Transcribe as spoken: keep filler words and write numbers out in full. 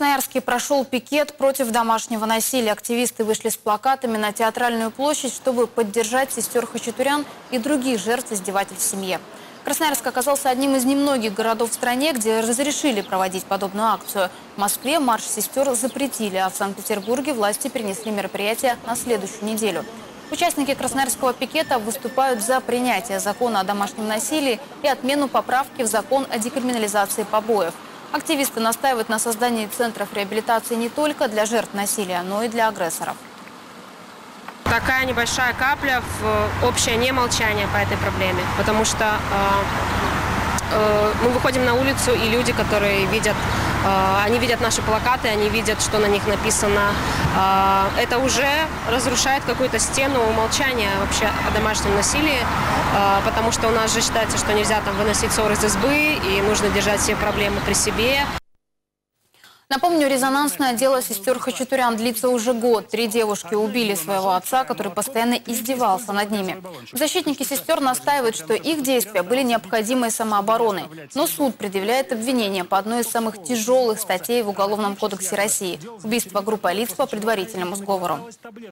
Красноярске прошел пикет против домашнего насилия. Активисты вышли с плакатами на Театральную площадь, чтобы поддержать сестер хачатурян и других жертв издевательств в семье. Красноярск оказался одним из немногих городов в стране, где разрешили проводить подобную акцию. В Москве марш сестер запретили, а в Санкт-Петербурге власти перенесли мероприятие на следующую неделю. Участники красноярского пикета выступают за принятие закона о домашнем насилии и отмену поправки в закон о декриминализации побоев. Активисты настаивают на создании центров реабилитации не только для жертв насилия, но и для агрессоров. Такая небольшая капля в общее немолчание по этой проблеме, потому что э, э, мы выходим на улицу, и люди, которые видят, э, они видят наши плакаты, они видят, что на них написано. Э, это уже разрушает какую-то стену умолчания вообще о домашнем насилии, э, потому что у нас же считается, что нельзя там выносить ссор из избы, и нужно держать все проблемы при себе. Напомню, резонансное дело сестер хачатурян длится уже год. Три девушки убили своего отца, который постоянно издевался над ними. Защитники сестер настаивают, что их действия были необходимой самообороной. Но суд предъявляет обвинение по одной из самых тяжелых статей в Уголовном кодексе России – убийство группы лиц по предварительному сговору.